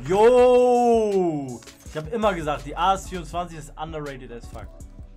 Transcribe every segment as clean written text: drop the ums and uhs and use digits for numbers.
Yo! Ich habe immer gesagt, die AS24 ist underrated as fuck.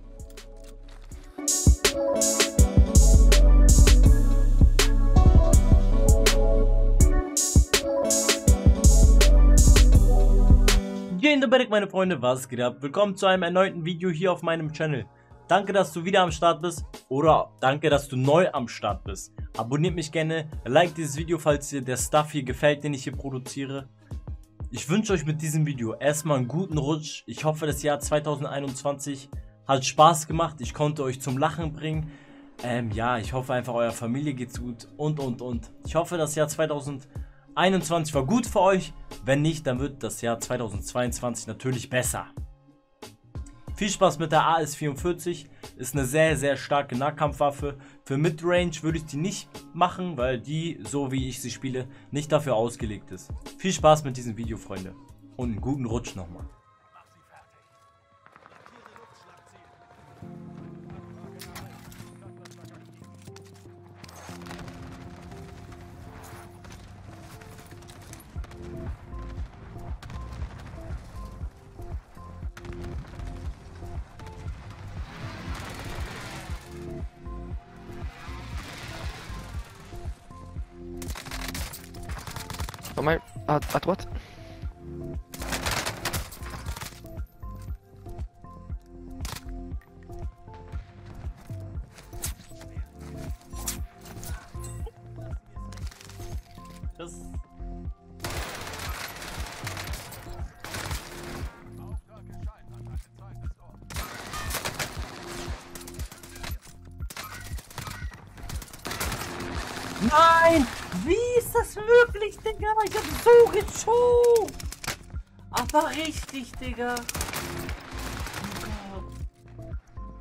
Gehen Berg, meine Freunde, was geht ab? Willkommen zu einem erneuten Video hier auf meinem Channel. Danke, dass du wieder am Start bist oder danke, dass du neu am Start bist. Abonniert mich gerne, like dieses Video, falls dir der Stuff hier gefällt, den ich hier produziere. Ich wünsche euch mit diesem Video erstmal einen guten Rutsch. Ich hoffe, das Jahr 2021 hat Spaß gemacht. Ich konnte euch zum Lachen bringen. Ja, ich hoffe einfach, eurer Familie geht's gut und. Ich hoffe, das Jahr 2021 war gut für euch. Wenn nicht, dann wird das Jahr 2022 natürlich besser. Viel Spaß mit der AS44. Ist eine sehr, sehr starke Nahkampfwaffe. Für Midrange würde ich die nicht machen, weil die, so wie ich sie spiele, nicht dafür ausgelegt ist. Viel Spaß mit diesem Video, Freunde. Und einen guten Rutsch nochmal. Pas mal. À droite. Nein! Wie ist das möglich, Digga? Ich hab so geschoben! Aber richtig, Digga! Oh Gott.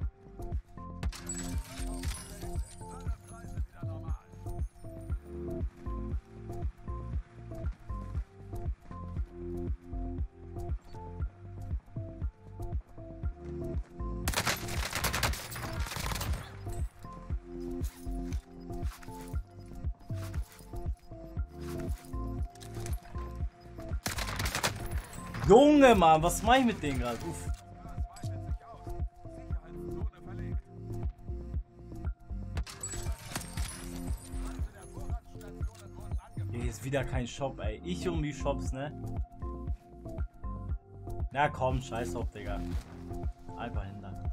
Junge, Mann, was mach ich mit denen gerade? Uff. Hier ist wieder kein Shop, ey. Ich um die Shops, ne? Na komm, scheiß auf, Digga. Einfach hindern.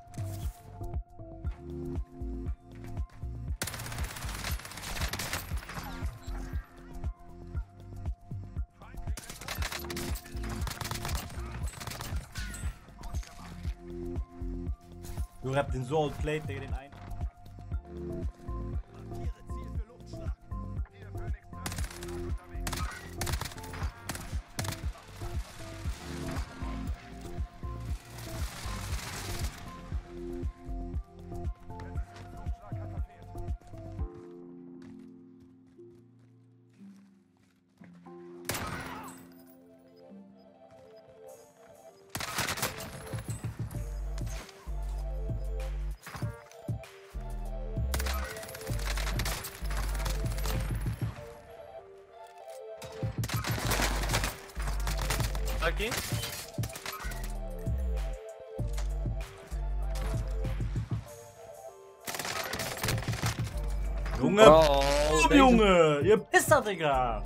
Du habt den so outplayed, Digga, den einen. Okay. Junge, Junge, ihr Pisser, Digga.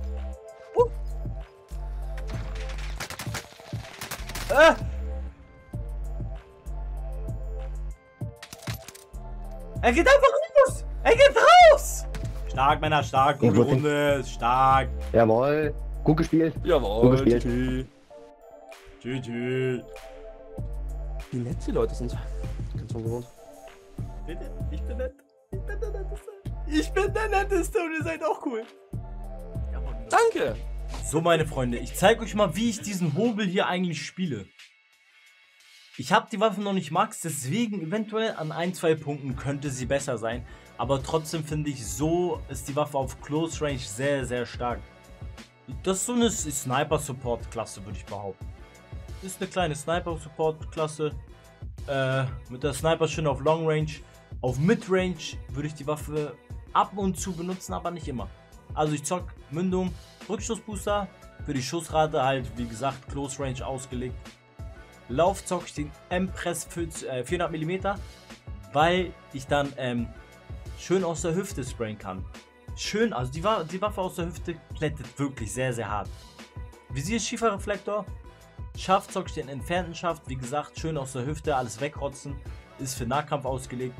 Er geht einfach raus! Er geht raus! Stark, Männer, stark. Gute Runde, stark. Jawohl. Gut gespielt. Jawohl. Gut gespielt. GG. Wie nett die Leute sind. Ganz ungewohnt. Bitte? Ich bin nett. Ich bin der Netteste. Ich bin der Netteste und ihr seid auch cool. Danke. So, meine Freunde, ich zeige euch mal, wie ich diesen Hobel hier eigentlich spiele. Ich habe die Waffe noch nicht max, deswegen eventuell an 1-2 Punkten könnte sie besser sein. Aber trotzdem finde ich, so ist die Waffe auf Close Range sehr, sehr stark. Das ist so eine Sniper-Support-Klasse, würde ich behaupten. Ist eine kleine Sniper-Support-Klasse. Mit der Sniper schön auf Long Range. Auf Mid Range würde ich die Waffe ab und zu benutzen, aber nicht immer. Also ich zock Mündung, Rückstoßbooster, Für die Schussrate halt, wie gesagt, Close Range ausgelegt. Lauf zocke ich den M-Press 400 mm, weil ich dann schön aus der Hüfte sprayen kann. Schön, also die Waffe aus der Hüfte plättet wirklich sehr, sehr hart. Visier Schieferreflektor. Schaft zocke ich den entfernten Schaft, wie gesagt, schön aus der Hüfte, alles wegrotzen. Ist für Nahkampf ausgelegt.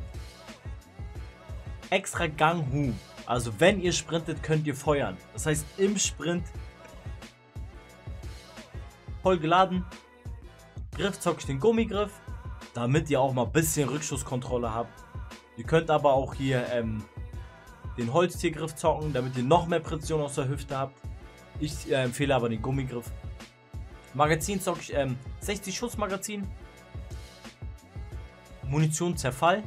Extra Gang Hu. Also wenn ihr sprintet, könnt ihr feuern. Das heißt, im Sprint voll geladen. Griff zocke ich den Gummigriff, damit ihr auch mal ein bisschen Rückschusskontrolle habt. Ihr könnt aber auch hier den Holztiergriff zocken, damit ihr noch mehr Präzision aus der Hüfte habt. Ich empfehle aber den Gummigriff. Magazin zocke ich 60 Schuss Magazin. Munition Zerfall.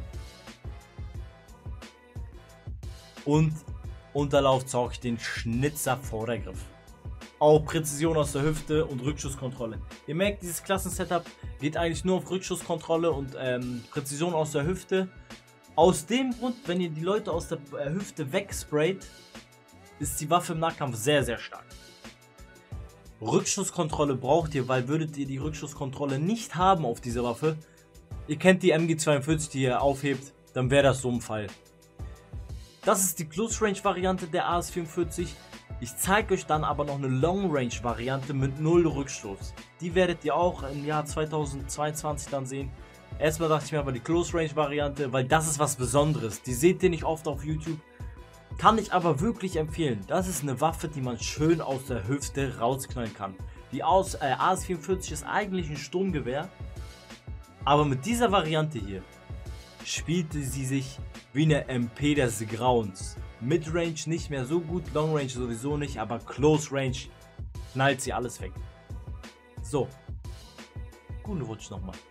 Und Unterlauf zocke ich den Schnitzer Vordergriff. Auch Präzision aus der Hüfte und Rückschusskontrolle. Ihr merkt, dieses Klassensetup geht eigentlich nur auf Rückschusskontrolle und Präzision aus der Hüfte. Aus dem Grund, wenn ihr die Leute aus der Hüfte wegsprayt, ist die Waffe im Nahkampf sehr, sehr stark. Rückschusskontrolle braucht ihr, weil würdet ihr die Rückschusskontrolle nicht haben auf dieser Waffe, ihr kennt die MG42, die ihr aufhebt, dann wäre das so ein Fall. Das ist die Close Range Variante der AS44. Ich zeige euch dann aber noch eine Long Range Variante mit 0 Rückstoß. Die werdet ihr auch im Jahr 2022 dann sehen. Erstmal dachte ich mir aber die Close Range Variante, weil das ist was Besonderes. Die seht ihr nicht oft auf YouTube. Kann ich aber wirklich empfehlen. Das ist eine Waffe, die man schön aus der Hüfte rausknallen kann. Die AS44 ist eigentlich ein Sturmgewehr. Aber mit dieser Variante hier spielte sie sich wie eine MP des Grauens. Midrange nicht mehr so gut, Long Range sowieso nicht, aber Close Range knallt sie alles weg. So, guten Rutsch nochmal.